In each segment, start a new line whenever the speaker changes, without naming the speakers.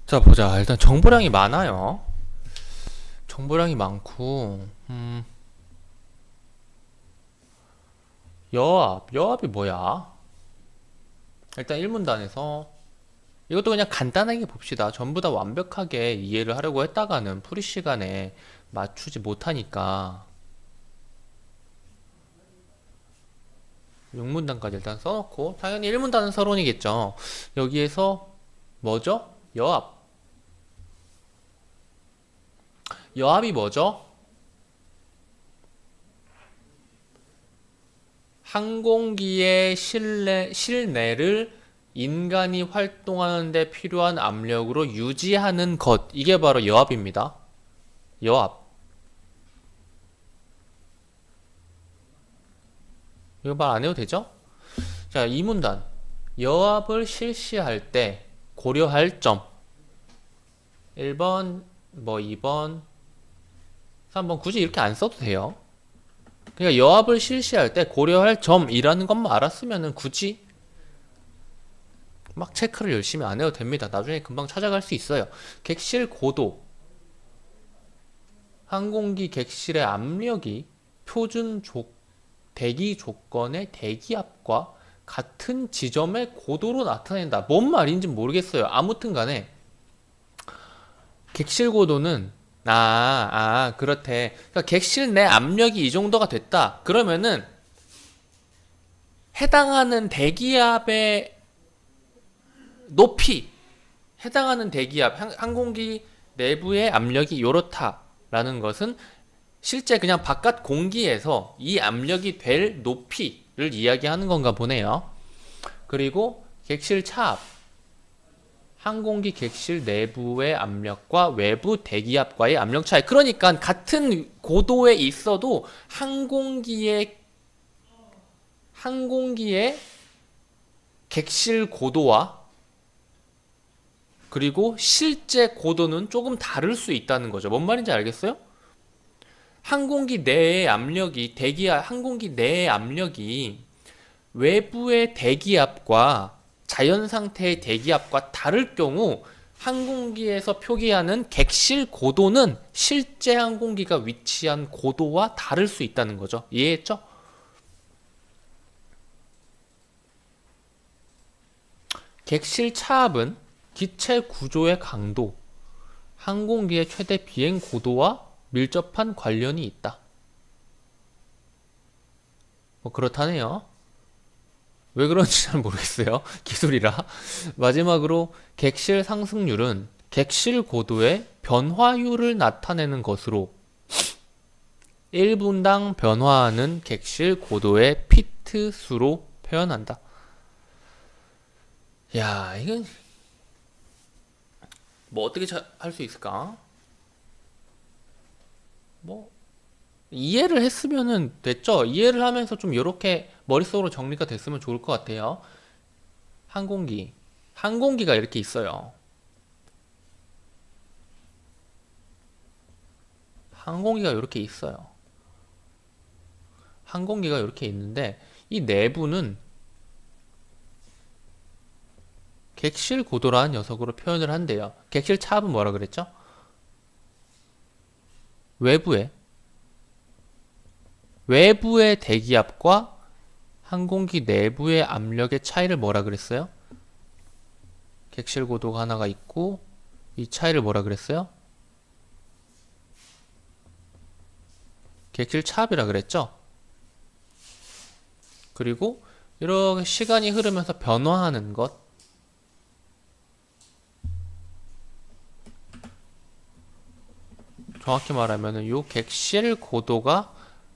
자, 보자. 일단 정보량이 많아요. 정보량이 많고, 여합이 뭐야? 일단 1문단에서 이것도 그냥 간단하게 봅시다. 전부 다 완벽하게 이해를 하려고 했다가는 풀이 시간에 맞추지 못하니까 6문단까지 일단 써놓고, 당연히 1문단은 서론이겠죠. 여기에서 뭐죠? 여합이 뭐죠? 항공기의 실내를 인간이 활동하는 데 필요한 압력으로 유지하는 것. 이게 바로 여합입니다. 여합. 이거 말 안 해도 되죠? 자, 이 문단. 여합을 실시할 때 고려할 점. 1번, 뭐 2번, 3번 굳이 이렇게 안 써도 돼요. 그러니까 여합을 실시할 때 고려할 점이라는 것만 알았으면은 굳이 막 체크를 열심히 안 해도 됩니다. 나중에 금방 찾아갈 수 있어요. 객실 고도. 항공기 객실의 압력이 표준 대기 조건의 대기압과 같은 지점의 고도로 나타낸다. 뭔 말인지 모르겠어요. 아무튼 간에 객실 고도는 그렇대. 그러니까 객실 내 압력이 이 정도가 됐다. 그러면은 해당하는 대기압의 높이, 해당하는 대기압, 항공기 내부의 압력이 요렇다라는 것은 실제 그냥 바깥 공기에서 이 압력이 될 높이를 이야기하는 건가 보네요. 그리고 객실 차압, 항공기 객실 내부의 압력과 외부 대기압과의 압력 차이. 그러니까 같은 고도에 있어도 항공기의 객실 고도와 그리고 실제 고도는 조금 다를 수 있다는 거죠. 뭔 말인지 알겠어요? 항공기 내의 압력이 항공기 내의 압력이 외부의 대기압과 자연 상태의 대기압과 다를 경우 항공기에서 표기하는 객실 고도는 실제 항공기가 위치한 고도와 다를 수 있다는 거죠. 이해했죠? 객실 차압은 기체 구조의 강도, 항공기의 최대 비행 고도와 밀접한 관련이 있다. 뭐 그렇다네요. 왜 그런지 잘 모르겠어요. 기술이라. 마지막으로 객실 상승률은 객실 고도의 변화율을 나타내는 것으로 1분당 변화하는 객실 고도의 피트 수로 표현한다. 야, 이건 뭐 어떻게 할 수 있을까? 뭐 이해를 했으면은 됐죠. 이해를 하면서 좀 이렇게 머릿속으로 정리가 됐으면 좋을 것 같아요. 항공기가 이렇게 있어요. 항공기가 이렇게 있어요. 항공기가 이렇게 있는데 이 내부는 객실 고도라는 녀석으로 표현을 한대요. 객실 차압은 뭐라 그랬죠? 외부의 대기압과 항공기 내부의 압력의 차이를 뭐라 그랬어요? 객실 고도가 하나가 있고 이 차이를 뭐라 그랬어요? 객실 차압이라 그랬죠? 그리고 이렇게 시간이 흐르면서 변화하는 것, 정확히 말하면은 이 객실 고도가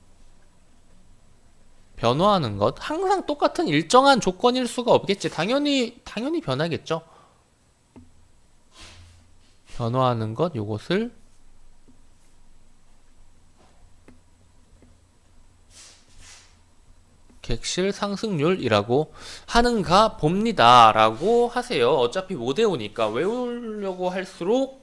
변화하는 것, 항상 똑같은 일정한 조건일 수가 없겠지. 당연히 변하겠죠. 변화하는 것, 요것을 객실 상승률이라고 하는가 봅니다 라고 하세요. 어차피 못 외우니까 외우려고 할수록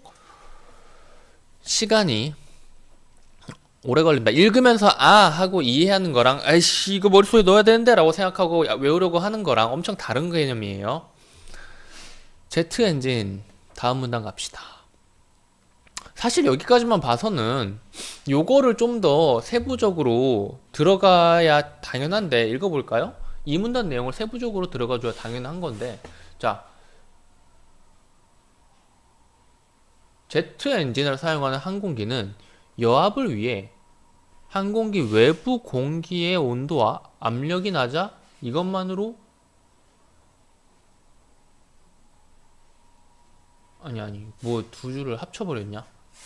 시간이 오래 걸린다. 읽으면서 하고 이해하는 거랑 아이씨 이거 머릿속에 넣어야 되는데 라고 생각하고 외우려고 하는 거랑 엄청 다른 개념이에요. 제트 엔진 다음 문단 갑시다. 사실 여기까지만 봐서는 요거를 좀 더 세부적으로 들어가야 당연한데 읽어볼까요? 이 문단 내용을 세부적으로 들어가줘야 당연한 건데, 자, 제트 엔진을 사용하는 항공기는 여합을 위해 항공기 외부 공기의 온도와 압력이 낮아 이것만으로 뭐 두 줄을 합쳐버렸냐?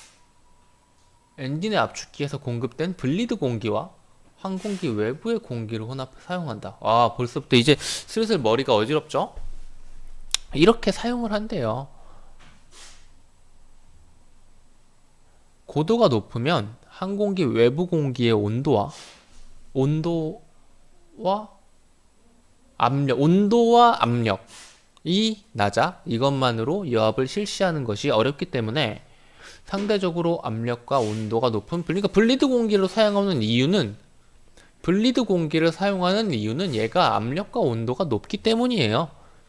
엔진의 압축기에서 공급된 블리드 공기와 항공기 외부의 공기를 혼합해 사용한다. 아, 벌써부터 이제 슬슬 머리가 어지럽죠? 이렇게 사용을 한대요. 고도가 높으면 항공기 외부 공기의 온도와 압력이 낮아 이것만으로 여합을 실시하는 것이 어렵기 때문에 상대적으로 압력과 온도가 높은 블리드 공기를 사용하는 이유는 얘가 압력과 온도가 높기 때문이에요.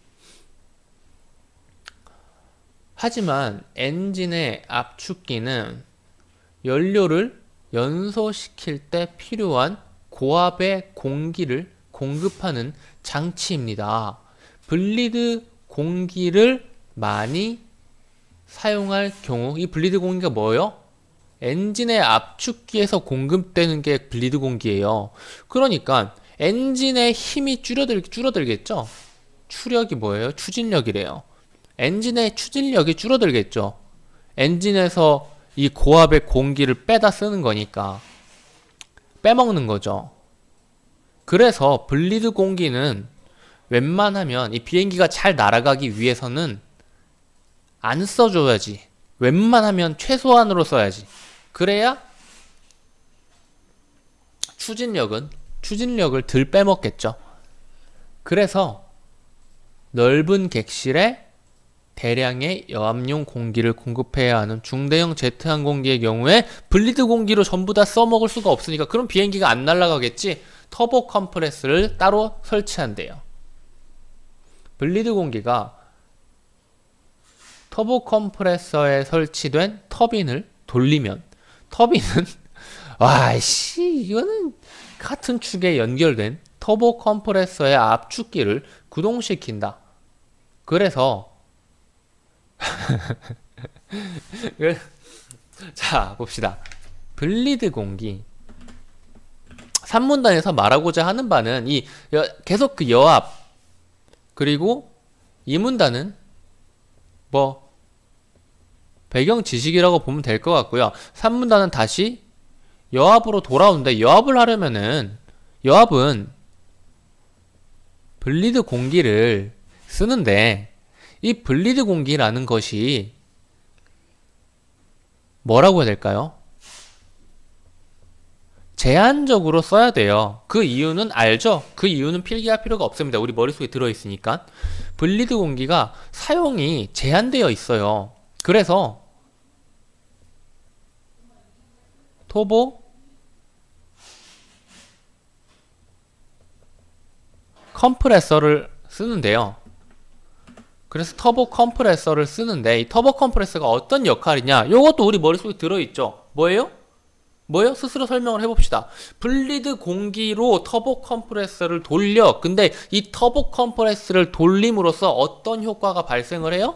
하지만 엔진의 압축기는 연료를 연소시킬 때 필요한 고압의 공기를 공급하는 장치입니다. 블리드 공기를 많이 사용할 경우, 이 블리드 공기가 뭐예요? 엔진의 압축기에서 공급되는 게 블리드 공기예요. 그러니까 엔진의 힘이 줄어들겠죠? 추력이 뭐예요? 추진력이래요. 엔진의 추진력이 줄어들겠죠? 엔진에서 이 고압의 공기를 빼다 쓰는 거니까 빼먹는 거죠. 그래서 블리드 공기는 웬만하면 이 비행기가 잘 날아가기 위해서는 안 써줘야지. 웬만하면 최소한으로 써야지. 그래야 추진력을 덜 빼먹겠죠. 그래서 넓은 객실에 대량의 여압용 공기를 공급해야 하는 중대형 제트 항공기의 경우에 블리드 공기로 전부 다 써먹을 수가 없으니까 그럼 비행기가 안 날아가겠지. 터보 컴프레스를 따로 설치한대요. 블리드 공기가 터보 컴프레서에 설치된 터빈을 돌리면 터빈은 이거는 같은 축에 연결된 터보 컴프레서의 압축기를 구동시킨다. 그래서 자, 봅시다. 블리드 공기 3문단에서 말하고자 하는 바는 계속 그 여압, 그리고 2문단은 뭐 배경 지식이라고 보면 될 것 같고요. 3문단은 다시 여압으로 돌아오는데, 여압을 하려면은 여압은 블리드 공기를 쓰는데, 이 블리드 공기라는 것이 뭐라고 해야 될까요? 제한적으로 써야 돼요. 그 이유는 알죠? 그 이유는 필기할 필요가 없습니다. 우리 머릿속에 들어있으니까. 블리드 공기가 사용이 제한되어 있어요. 그래서 터보 컴프레서를 쓰는데요. 그래서 터보 컴프레서를 쓰는데, 이 터보 컴프레서가 어떤 역할이냐? 요것도 우리 머릿속에 들어있죠? 뭐예요? 스스로 설명을 해봅시다. 블리드 공기로 터보 컴프레서를 돌려. 근데 이 터보 컴프레서를 돌림으로써 어떤 효과가 발생을 해요?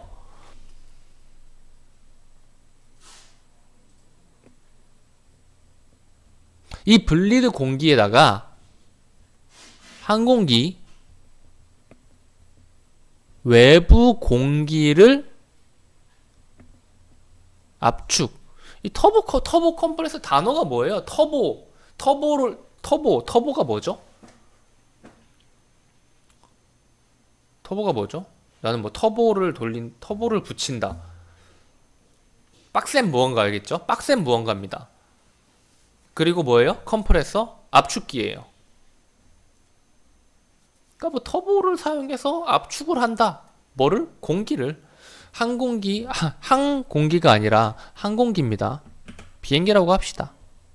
이 블리드 공기에다가 항공기 외부 공기를 압축. 이 터보 컴프레서 단어가 뭐예요? 터보가 뭐죠? 터보가 뭐죠? 나는 뭐 터보를 붙인다. 빡센 무언가 알겠죠? 빡센 무언가입니다. 그리고 뭐예요? 컴프레서? 압축기예요. 그러니까 뭐 터보를 사용해서 압축을 한다. 뭐를? 공기를. 항공기가 아니라 항공기입니다. 비행기라고 합시다.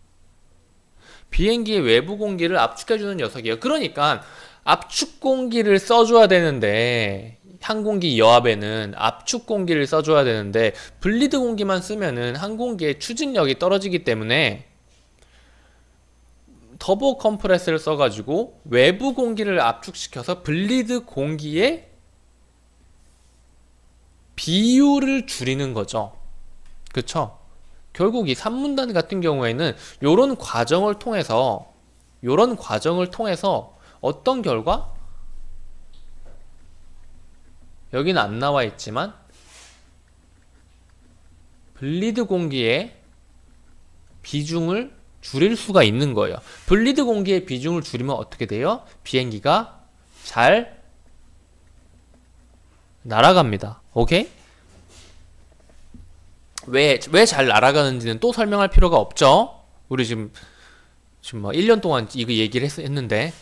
비행기의 외부 공기를 압축해주는 녀석이에요. 그러니까 압축 공기를 써줘야 되는데 항공기 여압에는 압축 공기를 써줘야 되는데 블리드 공기만 쓰면은 항공기의 추진력이 떨어지기 때문에 터보 컴프레스를 써가지고 외부 공기를 압축시켜서 블리드 공기의 비율을 줄이는 거죠. 그쵸? 결국 이 산문단 같은 경우에는 요런 과정을 통해서 어떤 결과? 여기는 안 나와 있지만 블리드 공기의 비중을 줄일 수가 있는 거예요. 블리드 공기의 비중을 줄이면 어떻게 돼요? 비행기가 잘 날아갑니다. 오케이? 왜 잘 날아가는지는 또 설명할 필요가 없죠? 우리 지금 뭐 1년 동안 이거 얘기를 했는데,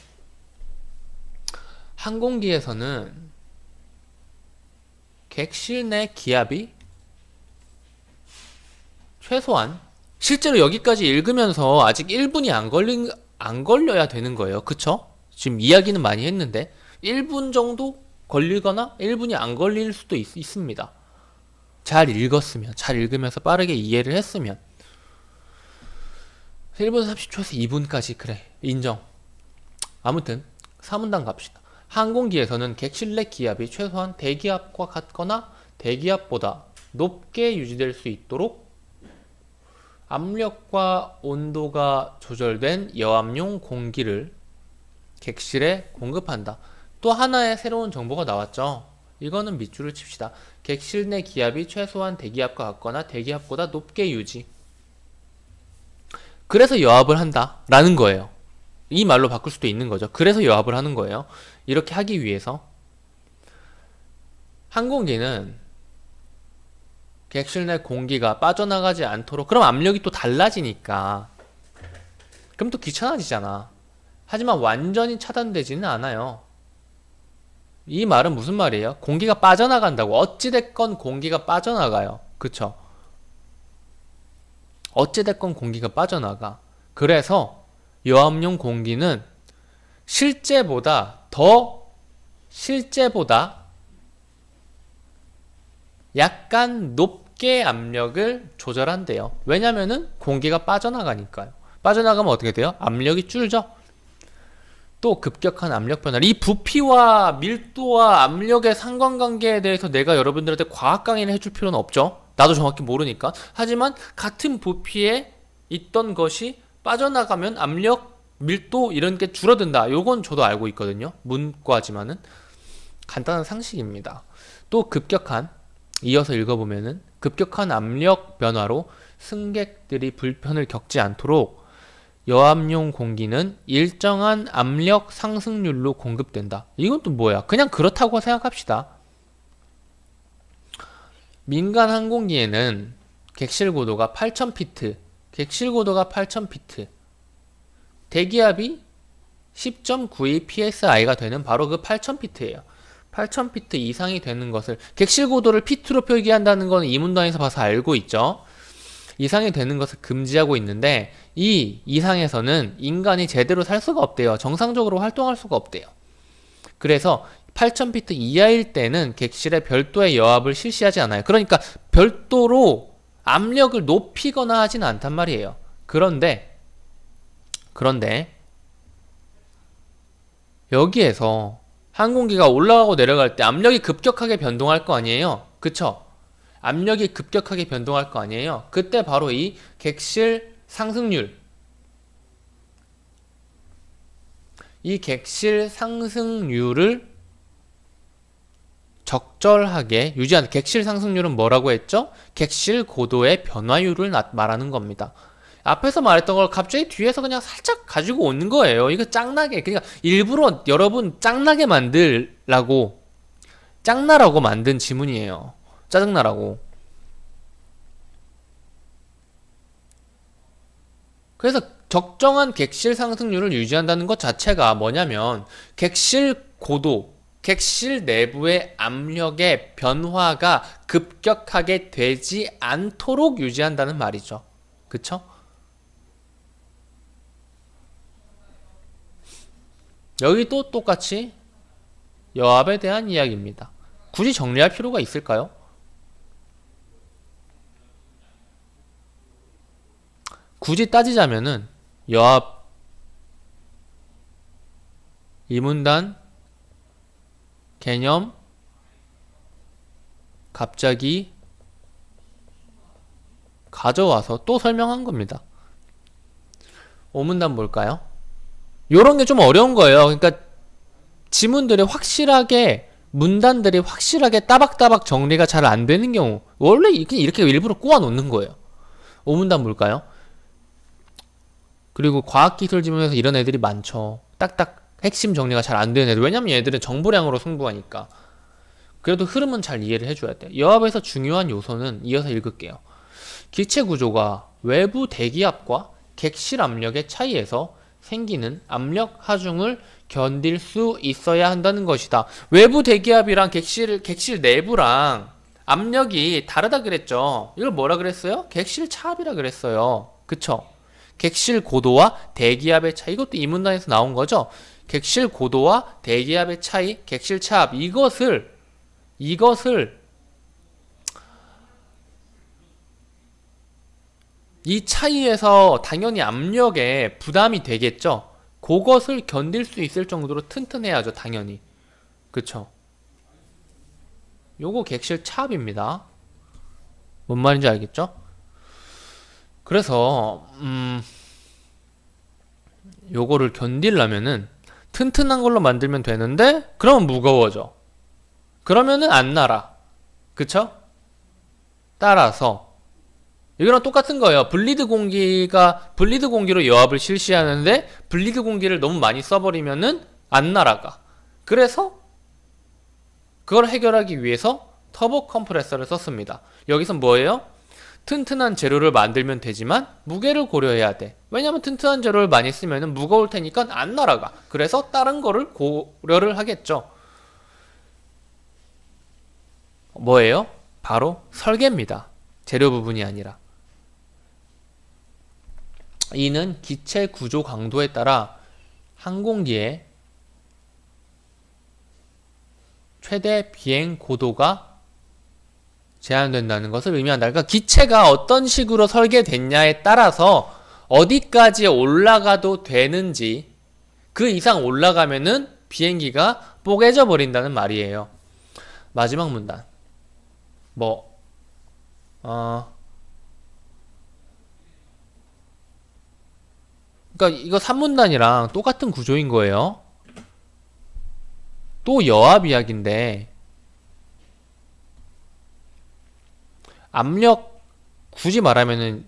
항공기에서는 객실 내 기압이 최소한, 실제로 여기까지 읽으면서 아직 1분이 안 걸려야 되는 거예요. 그쵸? 지금 이야기는 많이 했는데 1분 정도 걸리거나 1분이 안 걸릴 수도 있습니다. 잘 읽었으면, 잘 읽으면서 빠르게 이해를 했으면. 1분 30초에서 2분까지 그래, 인정. 아무튼 3문단 갑시다. 항공기에서는 객실 내 기압이 최소한 대기압과 같거나 대기압보다 높게 유지될 수 있도록 압력과 온도가 조절된 여압용 공기를 객실에 공급한다. 또 하나의 새로운 정보가 나왔죠. 이거는 밑줄을 칩시다. 객실 내 기압이 최소한 대기압과 같거나 대기압보다 높게 유지. 그래서 여압을 한다 라는 거예요. 이 말로 바꿀 수도 있는 거죠. 그래서 여압을 하는 거예요. 이렇게 하기 위해서 항공기는 객실 내 공기가 빠져나가지 않도록, 그럼 압력이 또 달라지니까 그럼 또 귀찮아지잖아. 하지만 완전히 차단되지는 않아요. 이 말은 무슨 말이에요? 공기가 빠져나간다고. 어찌됐건 공기가 빠져나가요. 그쵸? 어찌됐건 공기가 빠져나가. 그래서 여압용 공기는 실제보다 약간 높게 압력을 조절한대요. 왜냐면은 공기가 빠져나가니까요. 빠져나가면 어떻게 돼요? 압력이 줄죠. 또 급격한 압력 변화. 이 부피와 밀도와 압력의 상관관계에 대해서 내가 여러분들한테 과학 강의를 해줄 필요는 없죠. 나도 정확히 모르니까. 하지만 같은 부피에 있던 것이 빠져나가면 압력, 밀도 이런 게 줄어든다. 요건 저도 알고 있거든요. 문과지만은 간단한 상식입니다. 또 이어서 읽어보면은 급격한 압력 변화로 승객들이 불편을 겪지 않도록 여압용 공기는 일정한 압력 상승률로 공급된다. 이건 또 뭐야? 그냥 그렇다고 생각합시다. 민간 항공기에는 객실 고도가 8,000피트, 대기압이 10.92 psi가 되는 바로 그 8,000피트예요. 8,000피트 이상이 되는 것을, 객실 고도를 피트로 표기한다는 건 이 문단에서 봐서 알고 있죠. 이상이 되는 것을 금지하고 있는데 이 이상에서는 인간이 제대로 살 수가 없대요. 정상적으로 활동할 수가 없대요. 그래서 8,000피트 이하일 때는 객실에 별도의 여압을 실시하지 않아요. 그러니까 별도로 압력을 높이거나 하진 않단 말이에요. 그런데 여기에서 항공기가 올라가고 내려갈 때 압력이 급격하게 변동할 거 아니에요. 그쵸? 압력이 급격하게 변동할 거 아니에요. 그때 바로 이 객실 상승률, 이 객실 상승률을 적절하게 유지하는, 객실 상승률은 뭐라고 했죠? 객실 고도의 변화율을 말하는 겁니다. 앞에서 말했던 걸 갑자기 뒤에서 그냥 살짝 가지고 오는 거예요. 이거 짱나게, 그러니까 일부러 여러분 짱나게 만들라고, 짱나라고 만든 지문이에요. 짜증나라고. 그래서 적정한 객실 상승률을 유지한다는 것 자체가 뭐냐면 객실 고도, 객실 내부의 압력의 변화가 급격하게 되지 않도록 유지한다는 말이죠. 그쵸? 여기도 똑같이 여압에 대한 이야기입니다. 굳이 정리할 필요가 있을까요? 굳이 따지자면은 여합, 이문단, 개념, 갑자기 가져와서 또 설명한 겁니다. 오문단 볼까요? 요런 게 좀 어려운 거예요. 그러니까 지문들이 확실하게, 문단들이 확실하게 따박따박 정리가 잘 안 되는 경우, 원래 이렇게 일부러 꼬아 놓는 거예요. 오문단 볼까요? 그리고 과학기술 지문에서 이런 애들이 많죠. 딱딱 핵심 정리가 잘 안 되는 애들. 왜냐면 얘들은 정보량으로 승부하니까. 그래도 흐름은 잘 이해를 해줘야 돼. 여합에서 중요한 요소는 이어서 읽을게요. 기체 구조가 외부 대기압과 객실 압력의 차이에서 생기는 압력 하중을 견딜 수 있어야 한다는 것이다. 외부 대기압이랑 객실 내부랑 압력이 다르다 그랬죠. 이걸 뭐라 그랬어요? 객실 차압이라 그랬어요. 그쵸? 객실 고도와 대기압의 차이, 이것도 이 문단에서 나온 거죠. 객실 고도와 대기압의 차이, 객실 차압, 이것을 이 차이에서 당연히 압력에 부담이 되겠죠. 그것을 견딜 수 있을 정도로 튼튼해야죠, 당연히. 그쵸? 요거 객실 차압입니다. 뭔 말인지 알겠죠? 그래서 요거를 견디려면은 튼튼한 걸로 만들면 되는데, 그러면 무거워져. 그러면은 안 날아. 그쵸? 따라서 이거랑 똑같은 거예요. 블리드 공기로 여합을 실시하는데 블리드 공기를 너무 많이 써버리면은 안 날아가. 그래서 그걸 해결하기 위해서 터보 컴프레서를 썼습니다. 여기서 뭐예요? 튼튼한 재료를 만들면 되지만 무게를 고려해야 돼. 왜냐면 튼튼한 재료를 많이 쓰면은 무거울 테니까 안 날아가. 그래서 다른 거를 고려를 하겠죠. 뭐예요? 바로 설계입니다. 재료 부분이 아니라. 이는 기체 구조 강도에 따라 항공기의 최대 비행 고도가 제한된다는 것을 의미한다. 그러니까 기체가 어떤 식으로 설계됐냐에 따라서 어디까지 올라가도 되는지, 그 이상 올라가면은 비행기가 뽀개져 버린다는 말이에요. 마지막 문단. 그러니까 이거 3문단이랑 똑같은 구조인 거예요. 또 여합 이야기인데, 압력, 굳이 말하면은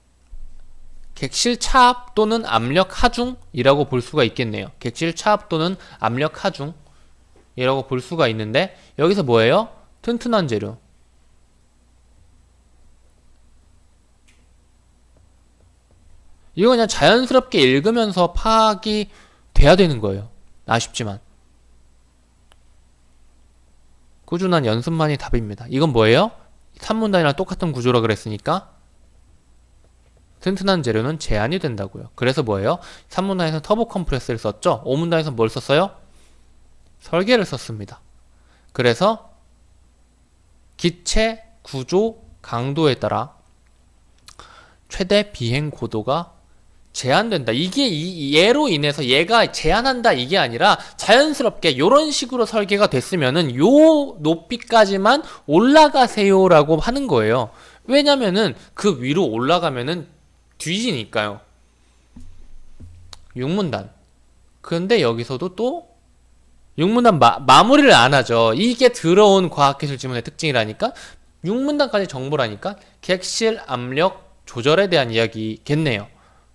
객실 차압 또는 압력 하중이라고 볼 수가 있겠네요. 객실 차압 또는 압력 하중이라고 볼 수가 있는데, 여기서 뭐예요? 튼튼한 재료. 이거 그냥 자연스럽게 읽으면서 파악이 돼야 되는 거예요. 아쉽지만. 꾸준한 연습만이 답입니다. 이건 뭐예요? 3문단이랑 똑같은 구조라 그랬으니까 튼튼한 재료는 제한이 된다고요. 그래서 뭐예요? 3문단에서는 터보 컴프레스를 썼죠? 5문단에서는 뭘 썼어요? 설계를 썼습니다. 그래서 기체 구조 강도에 따라 최대 비행 고도가 제한된다. 이게 얘로 인해서 얘가 제한한다 이게 아니라 자연스럽게 요런 식으로 설계가 됐으면은 요 높이까지만 올라가세요라고 하는 거예요. 왜냐면은 그 위로 올라가면은 뒤지니까요. 6문단. 근데 여기서도 또 6문단 마무리를 안 하죠. 이게 들어온 과학기술 지문의 특징이라니까. 6문단까지 정보라니까. 객실 압력 조절에 대한 이야기겠네요.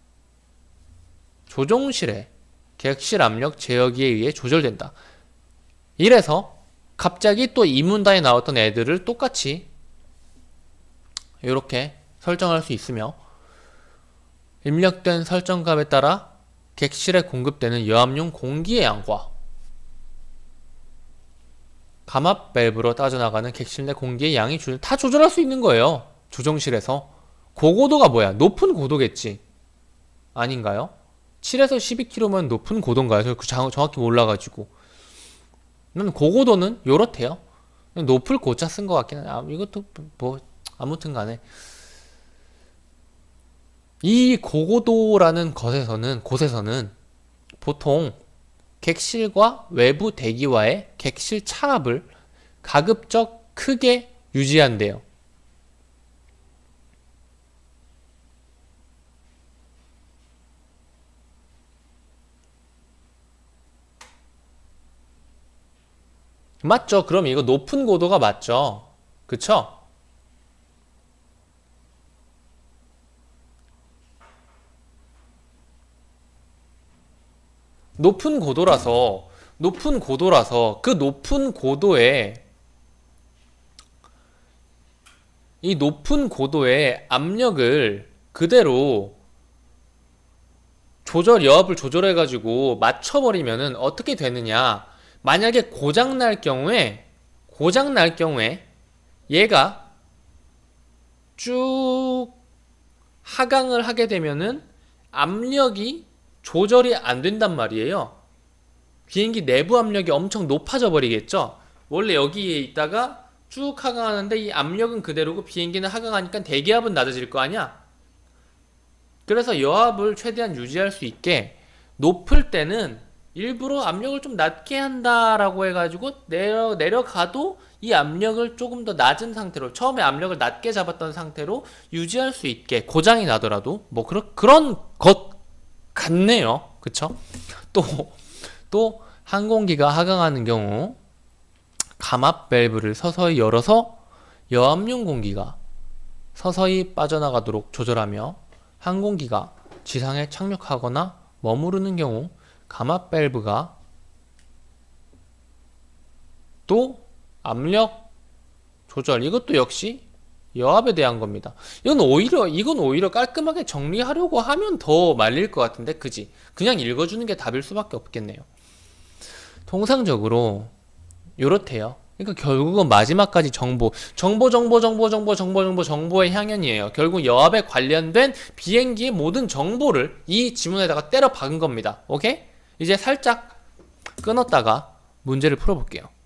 조종실의 객실 압력 제어기에 의해 조절된다. 이래서 갑자기 또 이 문단에 나왔던 애들을 똑같이 이렇게 설정할 수 있으며, 입력된 설정값에 따라 객실에 공급되는 여합용 공기의 양과 감압 밸브로 따져나가는 객실 내 공기의 양이 다 조절할 수 있는 거예요. 조종실에서. 고고도가 뭐야? 높은 고도겠지. 아닌가요? 7에서 12km면 높은 고도인가요? 저 정확히 몰라가지고. 고고도는 요렇대요. 높을 고자 쓴 것 같긴 한데 이것도 뭐 아무튼 간에 이 고고도라는 곳에서는 보통 객실과 외부 대기와의 객실 차압을 가급적 크게 유지한대요. 맞죠? 그럼 이거 높은 고도가 맞죠? 그쵸? 높은 고도라서 그 높은 고도의 압력을 그대로 여압을 조절해가지고 맞춰버리면은 어떻게 되느냐. 만약에 고장날 경우에 얘가 쭉 하강을 하게 되면은 압력이 조절이 안 된단 말이에요. 비행기 내부 압력이 엄청 높아져 버리겠죠. 원래 여기에 있다가 쭉 하강하는데 이 압력은 그대로고 비행기는 하강하니까 대기압은 낮아질 거 아니야. 그래서 여압을 최대한 유지할 수 있게 높을 때는 일부러 압력을 좀 낮게 한다라고 해가지고 내려가도 이 압력을 조금 더 낮은 상태로, 처음에 압력을 낮게 잡았던 상태로 유지할 수 있게, 고장이 나더라도 뭐 그런 것 같네요. 그쵸? 또 항공기가 하강하는 경우 감압 밸브를 서서히 열어서 여압용 공기가 서서히 빠져나가도록 조절하며 항공기가 지상에 착륙하거나 머무르는 경우 감압 밸브가 또 압력 조절, 이것도 역시 여압에 대한 겁니다. 이건 오히려 깔끔하게 정리하려고 하면 더 말릴 것 같은데, 그지? 그냥 읽어주는 게 답일 수밖에 없겠네요. 통상적으로 요렇대요. 그러니까 결국은 마지막까지 정보의 향연이에요. 결국 여압에 관련된 비행기의 모든 정보를 이 지문에다가 때려 박은 겁니다. 오케이? 이제 살짝 끊었다가 문제를 풀어볼게요.